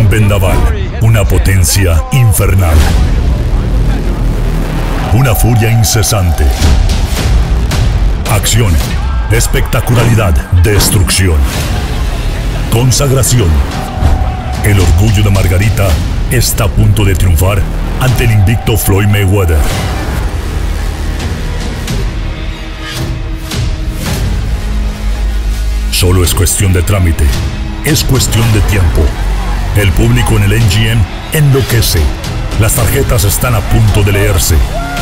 Un vendaval, una potencia infernal. Una furia incesante. Acción, espectacularidad, destrucción. Consagración. El orgullo de Margarita está a punto de triunfar ante el invicto Floyd Mayweather. Solo es cuestión de trámite, es cuestión de tiempo. El público en el MGM enloquece. Las tarjetas están a punto de leerse.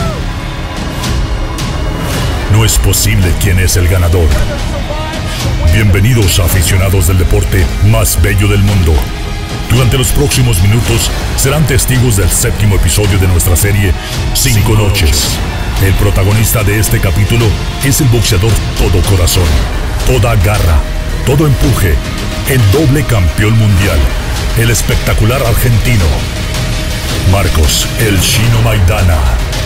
No es posible quién es el ganador. Bienvenidos, aficionados del deporte más bello del mundo. Durante los próximos minutos serán testigos del séptimo episodio de nuestra serie 5 Noches. El protagonista de este capítulo es el boxeador todo corazón, toda garra, todo empuje, el doble campeón mundial, el espectacular argentino, Marcos "El Chino" Maidana.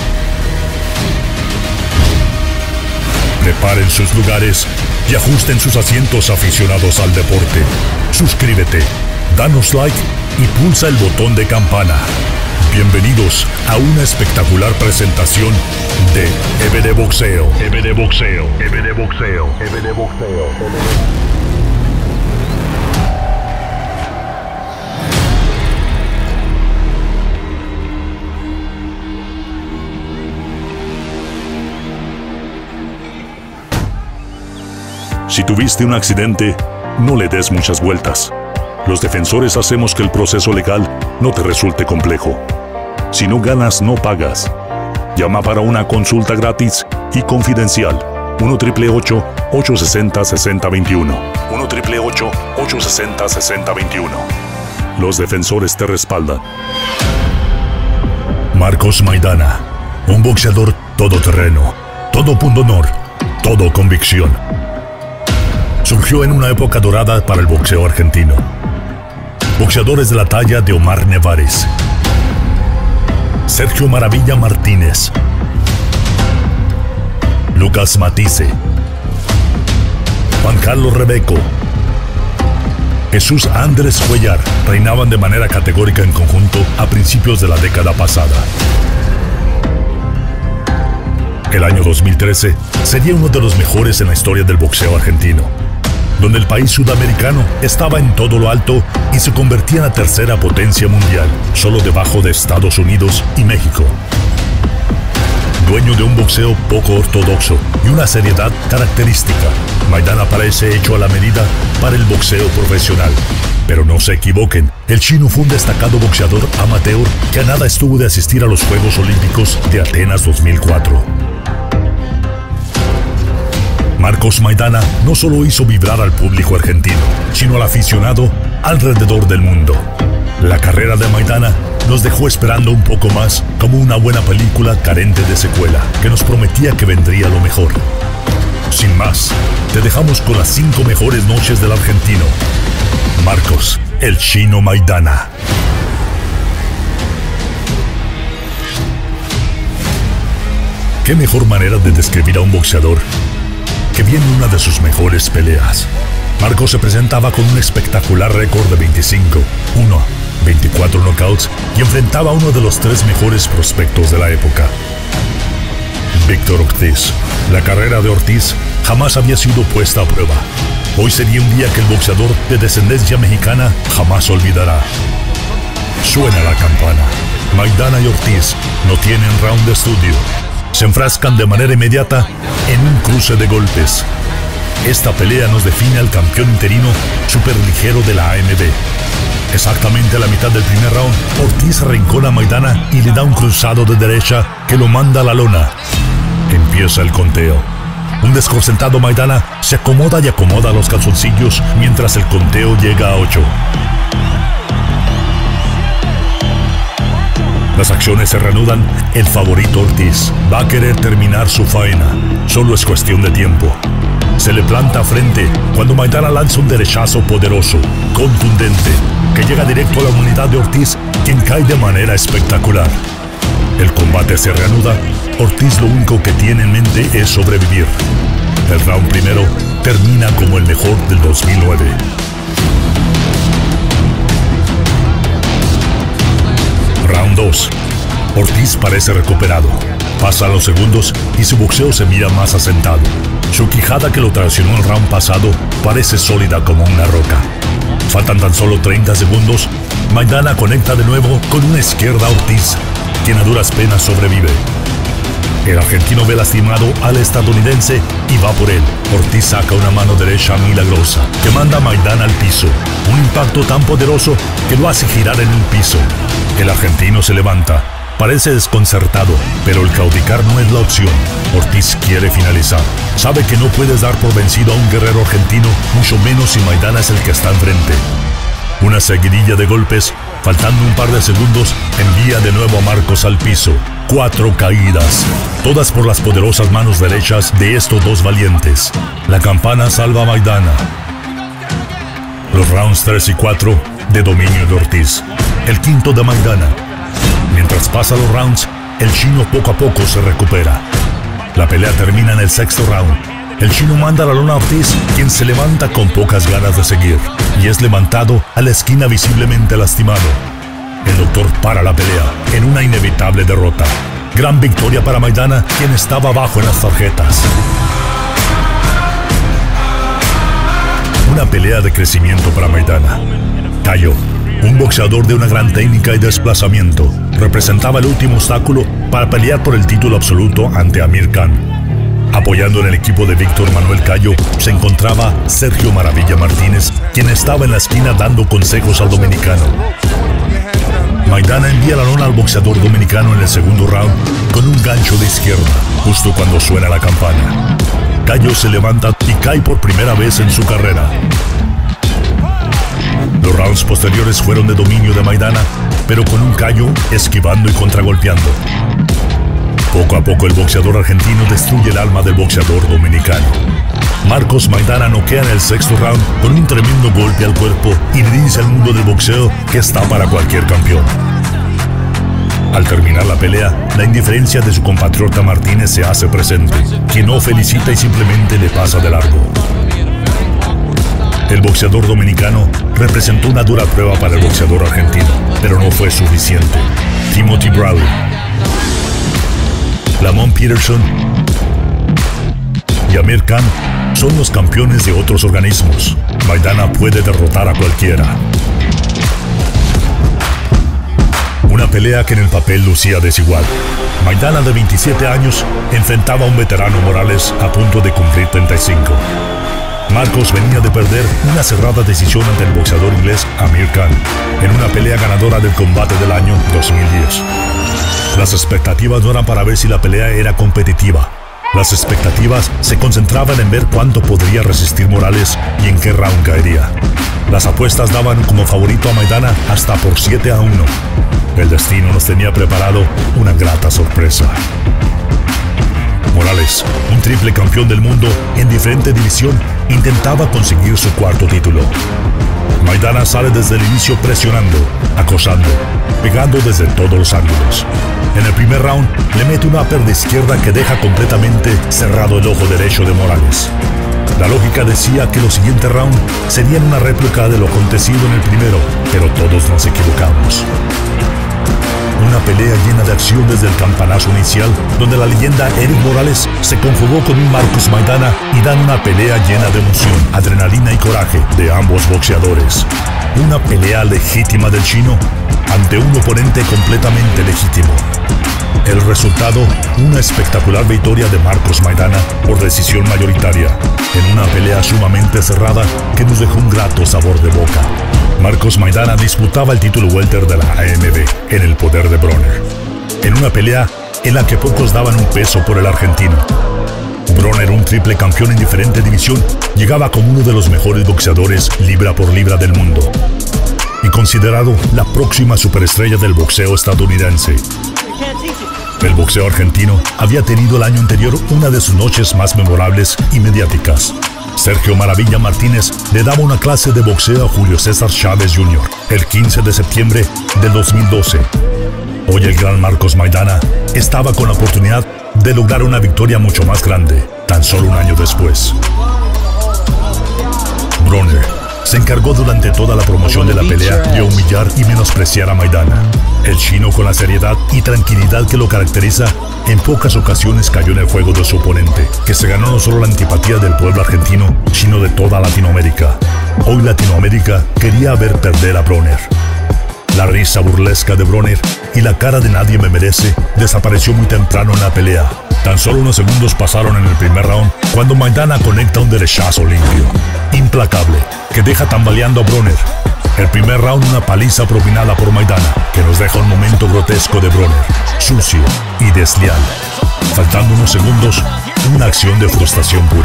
Preparen sus lugares y ajusten sus asientos, aficionados al deporte. Suscríbete, danos like y pulsa el botón de campana. Bienvenidos a una espectacular presentación de EBD Boxeo. EBD Boxeo. EBD Boxeo. EBD Boxeo. Si tuviste un accidente, no le des muchas vueltas. Los defensores hacemos que el proceso legal no te resulte complejo. Si no ganas, no pagas. Llama para una consulta gratis y confidencial. 1-888-860-6021. 1-888-860-6021. Los defensores te respaldan. Marcos Maidana, un boxeador todoterreno, todo pundonor, todo convicción. Surgió en una época dorada para el boxeo argentino. Boxeadores de la talla de Omar Nevares, Sergio Maravilla Martínez, Lucas Matisse, Juan Carlos Rebeco, Jesús Andrés Cuellar reinaban de manera categórica en conjunto a principios de la década pasada. El año 2013 sería uno de los mejores en la historia del boxeo argentino, donde el país sudamericano estaba en todo lo alto y se convertía en la tercera potencia mundial, solo debajo de Estados Unidos y México. Dueño de un boxeo poco ortodoxo y una seriedad característica, Maidana parece hecho a la medida para el boxeo profesional. Pero no se equivoquen, el chino fue un destacado boxeador amateur que a nada estuvo de asistir a los Juegos Olímpicos de Atenas 2004. Marcos Maidana no solo hizo vibrar al público argentino, sino al aficionado alrededor del mundo. La carrera de Maidana nos dejó esperando un poco más, como una buena película carente de secuela, que nos prometía que vendría lo mejor. Sin más, te dejamos con las 5 mejores noches del argentino, Marcos "El Chino" Maidana. ¿Qué mejor manera de describir a un boxeador que viene una de sus mejores peleas? Marcos se presentaba con un espectacular récord de 25-1, 24 knockouts y enfrentaba a uno de los 3 mejores prospectos de la época, Víctor Ortiz. La carrera de Ortiz jamás había sido puesta a prueba. Hoy sería un día que el boxeador de descendencia mexicana jamás olvidará. Suena la campana. Maidana y Ortiz no tienen round de estudio. Se enfrascan de manera inmediata en un cruce de golpes. Esta pelea nos define al campeón interino superligero de la AMB. Exactamente a la mitad del primer round, Ortiz arrincona a Maidana y le da un cruzado de derecha que lo manda a la lona. Empieza el conteo. Un desconcentrado Maidana se acomoda y acomoda los calzoncillos mientras el conteo llega a 8. Las acciones se reanudan. El favorito Ortiz va a querer terminar su faena. Solo es cuestión de tiempo. Se le planta frente cuando Maidana lanza un derechazo poderoso, contundente, que llega directo a la unidad de Ortiz, quien cae de manera espectacular. El combate se reanuda. Ortiz lo único que tiene en mente es sobrevivir. El round primero termina como el mejor del 2009. Ortiz parece recuperado. Pasan los segundos y su boxeo se mira más asentado. Su quijada, que lo traicionó el round pasado, parece sólida como una roca. Faltan tan solo 30 segundos. Maidana conecta de nuevo con una izquierda a Ortiz, quien a duras penas sobrevive. El argentino ve lastimado al estadounidense y va por él. Ortiz saca una mano derecha milagrosa que manda a Maidana al piso. Un impacto tan poderoso que lo hace girar en el piso. El argentino se levanta. Parece desconcertado, pero el claudicar no es la opción. Ortiz quiere finalizar. Sabe que no puedes dar por vencido a un guerrero argentino, mucho menos si Maidana es el que está enfrente. Una seguidilla de golpes, faltando un par de segundos, envía de nuevo a Marcos al piso. 4 caídas, todas por las poderosas manos derechas de estos dos valientes. La campana salva a Maidana. Los rounds 3 y 4 de dominio de Ortiz. El quinto de Maidana. Mientras pasan los rounds, el chino poco a poco se recupera. La pelea termina en el sexto round. El chino manda la lona a Ortiz, quien se levanta con pocas ganas de seguir, y es levantado a la esquina visiblemente lastimado. El doctor para la pelea en una inevitable derrota. Gran victoria para Maidana, quien estaba abajo en las tarjetas. Una pelea de crecimiento para Maidana. Cayo, un boxeador de una gran técnica y desplazamiento, representaba el último obstáculo para pelear por el título absoluto ante Amir Khan. Apoyando en el equipo de Víctor Manuel Cayo se encontraba Sergio Maravilla Martínez, quien estaba en la esquina dando consejos al dominicano. Maidana envía la lona al boxeador dominicano en el segundo round con un gancho de izquierda, justo cuando suena la campana. Cayo se levanta y cae por primera vez en su carrera. Los rounds posteriores fueron de dominio de Maidana, pero con un Cayo esquivando y contragolpeando. Poco a poco el boxeador argentino destruye el alma del boxeador dominicano. Marcos Maidana noquea en el sexto round con un tremendo golpe al cuerpo y le dice al mundo del boxeo que está para cualquier campeón. Al terminar la pelea, la indiferencia de su compatriota Martínez se hace presente, quien no felicita y simplemente le pasa de largo. El boxeador dominicano representó una dura prueba para el boxeador argentino, pero no fue suficiente. Timothy Bradley, Lamont Peterson y Amir Khan son los campeones de otros organismos. Maidana puede derrotar a cualquiera. Una pelea que en el papel lucía desigual. Maidana, de 27 años, enfrentaba a un veterano Morales a punto de cumplir 35. Marcos venía de perder una cerrada decisión ante el boxeador inglés Amir Khan en una pelea ganadora del combate del año 2010. Las expectativas no eran para ver si la pelea era competitiva. Las expectativas se concentraban en ver cuánto podría resistir Morales y en qué round caería. Las apuestas daban como favorito a Maidana hasta por 7-1. El destino nos tenía preparado una grata sorpresa. Morales, un triple campeón del mundo en diferente división, intentaba conseguir su cuarto título. Maidana sale desde el inicio presionando, acosando, pegando desde todos los ángulos. En el primer round le mete un upper de izquierda que deja completamente cerrado el ojo derecho de Morales. La lógica decía que los siguientes rounds serían una réplica de lo acontecido en el primero, pero todos nos equivocamos. Una pelea llena de acción desde el campanazo inicial, donde la leyenda Eric Morales se conjugó con un Marcos Maidana y dan una pelea llena de emoción, adrenalina y coraje de ambos boxeadores. Una pelea legítima del chino ante un oponente completamente legítimo. El resultado, una espectacular victoria de Marcos Maidana por decisión mayoritaria, en una pelea sumamente cerrada que nos dejó un grato sabor de boca. Marcos Maidana disputaba el título welter de la AMB en el poder de Broner, en una pelea en la que pocos daban un peso por el argentino. Broner, un triple campeón en diferente división, llegaba como uno de los mejores boxeadores libra por libra del mundo y considerado la próxima superestrella del boxeo estadounidense. El boxeo argentino había tenido el año anterior una de sus noches más memorables y mediáticas. Sergio Maravilla Martínez le daba una clase de boxeo a Julio César Chávez Jr. el 15 de septiembre del 2012. Hoy el gran Marcos Maidana estaba con la oportunidad de lograr una victoria mucho más grande, tan solo un año después. Broner, se encargó durante toda la promoción de la pelea de humillar y menospreciar a Maidana. El chino, con la seriedad y tranquilidad que lo caracteriza, en pocas ocasiones cayó en el juego de su oponente, que se ganó no solo la antipatía del pueblo argentino, sino de toda Latinoamérica. Hoy Latinoamérica quería ver perder a Broner. La risa burlesca de Broner y la cara de nadie me merece desapareció muy temprano en la pelea. Tan solo unos segundos pasaron en el primer round cuando Maidana conecta un derechazo limpio, implacable, que deja tambaleando a Broner. El primer round, una paliza propinada por Maidana, que nos deja un momento grotesco de Broner, sucio y desleal. Faltando unos segundos, una acción de frustración pura.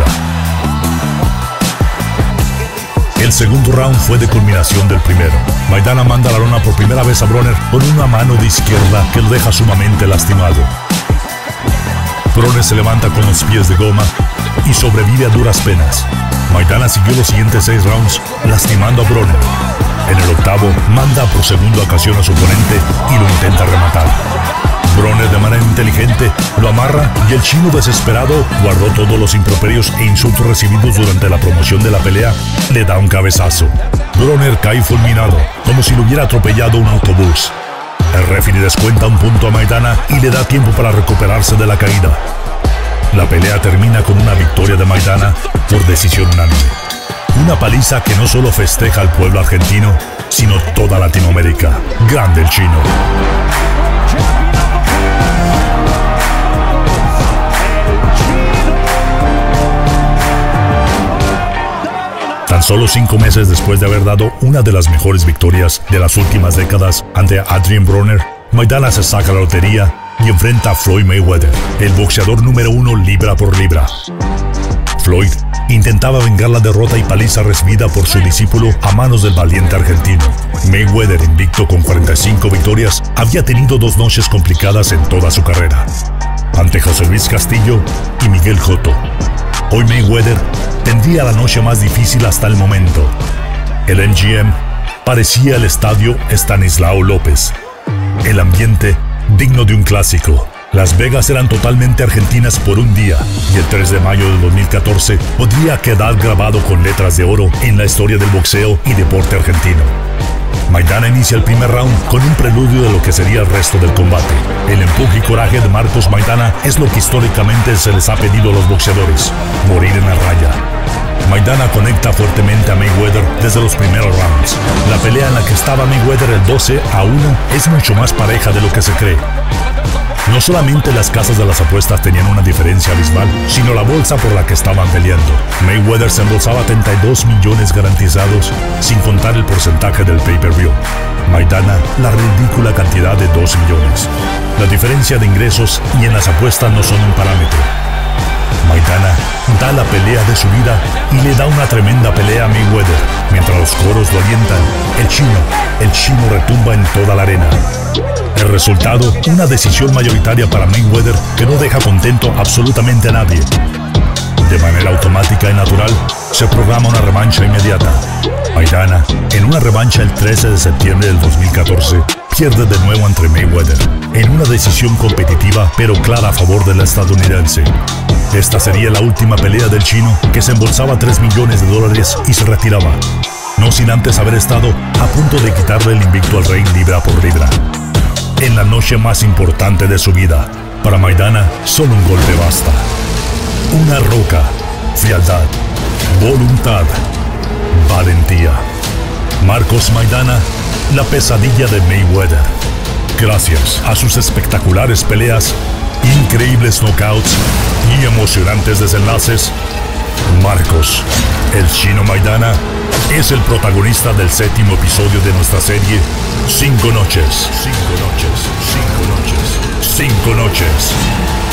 El segundo round fue de culminación del primero. Maidana manda a la lona por primera vez a Broner con una mano de izquierda que lo deja sumamente lastimado. Broner se levanta con los pies de goma y sobrevive a duras penas. Maidana siguió los siguientes 6 rounds lastimando a Broner. En el octavo, manda por segunda ocasión a su oponente y lo intenta rematar. Broner, de manera inteligente, lo amarra y el chino, desesperado, guardó todos los improperios e insultos recibidos durante la promoción de la pelea, le da un cabezazo. Broner cae fulminado, como si lo hubiera atropellado un autobús. El referee descuenta un punto a Maidana y le da tiempo para recuperarse de la caída. La pelea termina con una victoria de Maidana por decisión unánime. Una paliza que no solo festeja al pueblo argentino, sino toda Latinoamérica. Grande el chino. Tan solo 5 meses después de haber dado una de las mejores victorias de las últimas décadas ante Adrien Broner, Maidana se saca la lotería y enfrenta a Floyd Mayweather, el boxeador número 1 libra por libra. Floyd intentaba vengar la derrota y paliza recibida por su discípulo a manos del valiente argentino. Mayweather, invicto con 45 victorias, había tenido 2 noches complicadas en toda su carrera, ante José Luis Castillo y Miguel Cotto. Hoy Mayweather tendría la noche más difícil hasta el momento. El MGM parecía el estadio Estanislao López. El ambiente digno de un clásico. Las Vegas eran totalmente argentinas por un día, y el 3 de mayo del 2014 podría quedar grabado con letras de oro en la historia del boxeo y deporte argentino. Maidana inicia el primer round con un preludio de lo que sería el resto del combate. El empuje y coraje de Marcos Maidana es lo que históricamente se les ha pedido a los boxeadores: morir en la raya. Maidana conecta fuertemente a Mayweather desde los primeros rounds. La pelea en la que estaba Mayweather, el 12-1, es mucho más pareja de lo que se cree. No solamente las casas de las apuestas tenían una diferencia abismal, sino la bolsa por la que estaban peleando. Mayweather se embolsaba 32 millones garantizados, sin contar el porcentaje del pay-per-view. Maidana, la ridícula cantidad de 2 millones. La diferencia de ingresos y en las apuestas no son un parámetro. Maidana da la pelea de su vida y le da una tremenda pelea a Mayweather. Mientras los coros lo alientan, el chino retumba en toda la arena. El resultado, una decisión mayoritaria para Mayweather que no deja contento absolutamente a nadie. De manera automática y natural, se programa una revancha inmediata. Maidana, en una revancha el 13 de septiembre del 2014, pierde de nuevo ante Mayweather, en una decisión competitiva pero clara a favor del estadounidense. Esta sería la última pelea del chino, que se embolsaba $3 millones y se retiraba, no sin antes haber estado a punto de quitarle el invicto al rey libra por libra. En la noche más importante de su vida, para Maidana solo un golpe basta. Una roca, frialdad, voluntad, valentía. Marcos Maidana, la pesadilla de Mayweather. Gracias a sus espectaculares peleas, increíbles knockouts y emocionantes desenlaces, Marcos, el chino Maidana, es el protagonista del 7º episodio de nuestra serie 5 noches. 5 noches. 5 noches. 5 noches.